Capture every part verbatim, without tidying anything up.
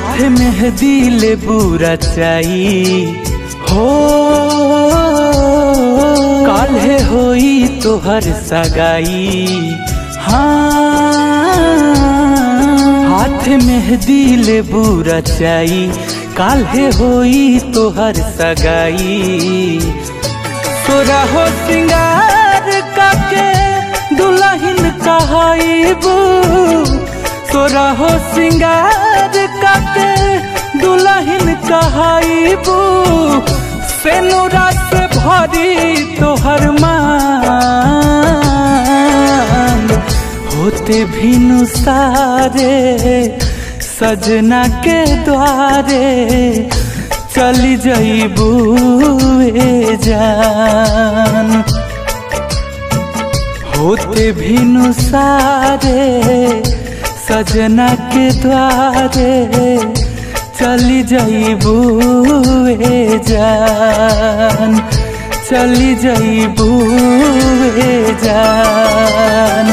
हाथ मेहंदी ले बुरा चाई हो काल्हे होई तोहर सगाई। हाँ हाथ मेहंदी ले बुरा चाई काल्हे होई तोहर सगाई। तोरा हो सिंगार काके दुल्हन कहाईबू, तोरा हो सिंगार काके दुल्हन कहाईबू। सेनुरा से भरी तोहर मांग होते भिनु सारे सजना के द्वारे चली जाइबू ए जान। होते भिनु सारे सजना के द्वारे चली जाइबू ए जान, चली जाइबू ए जान।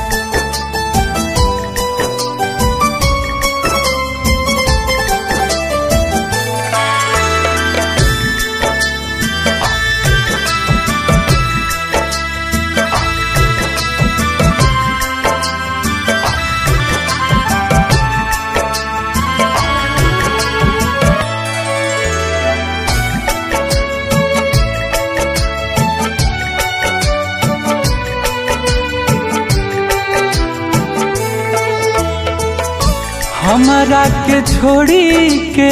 हमरा के छोड़ी के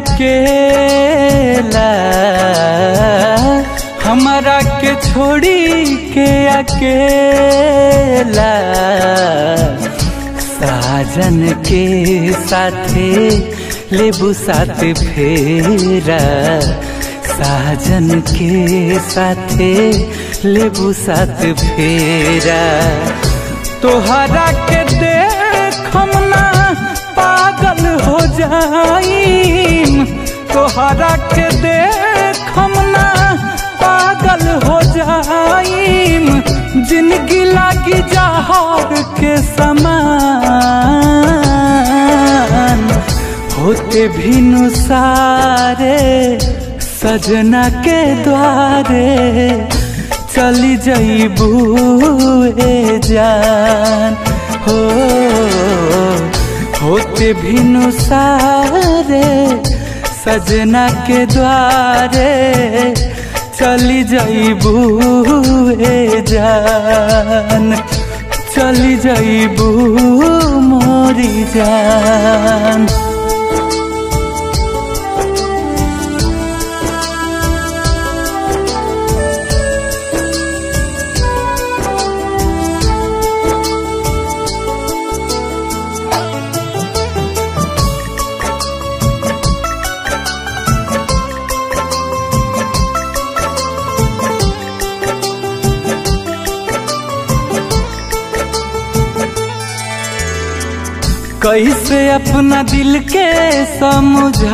अकेला, हमरा के छोड़ी के अकेला साजन के साथे लेबू साथ फेरा। साजन के साथे लेबू साथ फेरा। तोहरा के देख हम ना पागल हो जाईम, तोहरा के देख हम ना पागल हो जाईम। जिंदगी लागी जहर के समान होते भिनु सारे सजना के द्वारे चली जाइबू ए जान। हो होते भिनु सारे सजना के द्वारे चली जाइबू ए जान, चली जाइबू मोरी जान। कैसे अपना दिल के समझाई,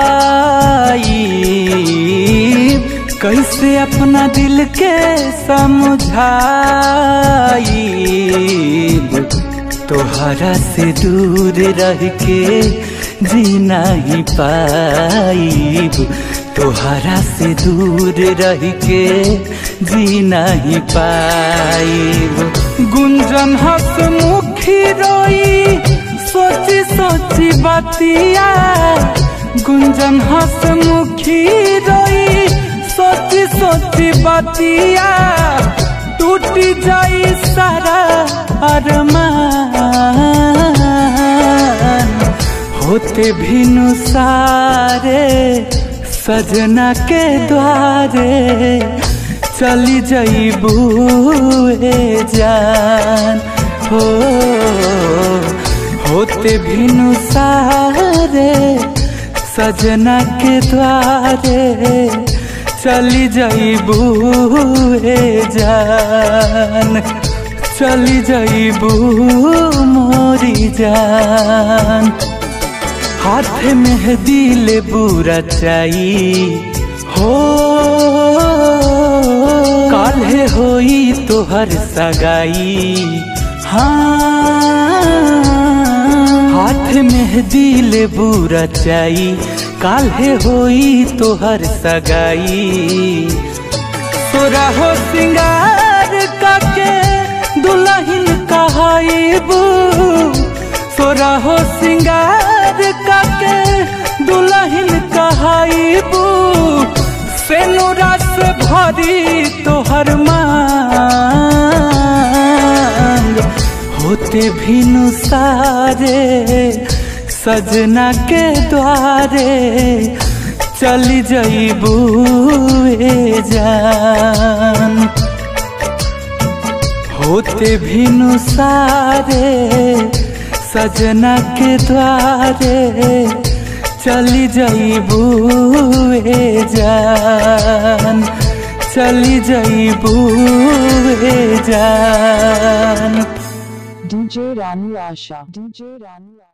कैसे अपना दिल के समझाई। तोहरा से दूर रह के जीना ही पाईब, तोहरा से दूर रह के जीना ही पाईब। गुंजन हंसमुखी रोई सोची सोची बतिया, गुंजन हंसमुखी रोई सोची सोची बतिया। टूटी जाई सारा अरमान होते भिनु सारे सजना के द्वारे चली जाइबू ए जान। हो होते भिनु सारे सजना के द्वारे चली जाइबू ए जान, चली जाइबू मोरी जान। हाथ मेहंदी ले बुरा चाई हो काल्हे होई तोहर सगाई। हाँ हाथ मेहंदी ले बुरा चाई काल्हे होई तोहर सगाई। तोरा हो सिंगार काके दुल्हन कहाईबू, तोरा हो सिंगार काके दुल्हन कहाईबू। सेनुरा से भरी तोहर मांग होते भी नुसारे सजना के द्वारे चली जईबू ए जान। होते भी नुसारे सजना के द्वारे चली जईबू ए जान, चली जईबू ए जान। DJ Ranu Asha, DJ Ranu